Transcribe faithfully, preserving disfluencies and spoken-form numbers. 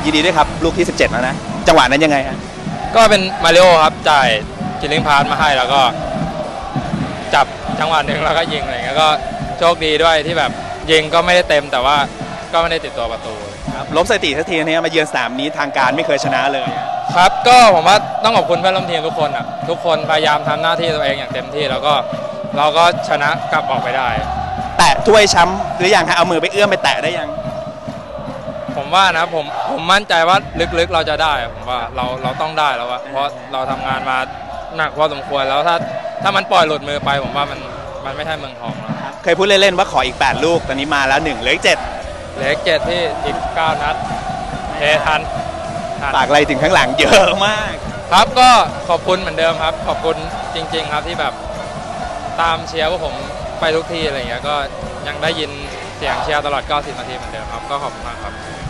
ยินดีด้วยครับลูกที่สิบเจ็ดแล้วนะจังหวะนั้นยังไงฮะก็เป็นมาริโอครับจ่ายจิลลิงพาสมาให้แล้วก็จับจังหวะหนึ่งแล้วก็ยิงอะไรเงี้ยก็โชคดีด้วยที่แบบยิงก็ไม่ได้เต็มแต่ว่าก็ไม่ได้ติดตัวประตูครับลบสถิติทันทีนี้มาเยือนสนามนี้ทางการไม่เคยชนะเลยครับก็ผมว่าต้องขอบคุณเพื่อนร่วมทีมทุกคนอ่ะทุกคนพยายามทำหน้าที่ตัวเองอย่างเต็มที่แล้วก็เราก็ชนะกลับออกไปได้แตะถ้วยแชมป์หรือยังฮะเอามือไปเอื้อมไปแตะได้ยังผมว่านะผมผมมั่นใจว่าลึกๆเราจะได้ผมว่าเราเราต้องได้แล้วอะเพราะเราทำงานมาหนักพอสมควรแล้วถ้าถ้ามันปล่อยหลุดมือไปผมว่ามันมันไม่ใช่เมืองทองแล้วเคยพูดเล่นๆว่าขออีกแปดลูกตอนนี้มาแล้วหนึ่งเหลืออีกเจ็ดเหลืออีกเจ็ดที่อีกเก้านัดเททันฝากอะไรถึงข้างหลังเยอะมากครับก็ขอบคุณเหมือนเดิมครับขอบคุณจริงๆครับที่แบบตามเชียร์พวกผมไปทุกที่อะไรเงี้ยก็ยังได้ยินเสียงเชียร์ตลอดเก้าสิบนาทีเหมือนเดิมครับก็ขอบคุณมากครับ